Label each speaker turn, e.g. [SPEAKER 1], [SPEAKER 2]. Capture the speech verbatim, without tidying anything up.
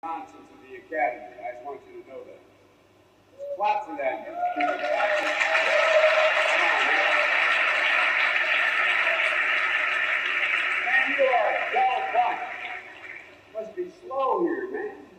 [SPEAKER 1] nonsense of the academy. I just want you to know that. Let's clap for that. Come on, man. Man, you are a dull bunch. Must be slow here, man.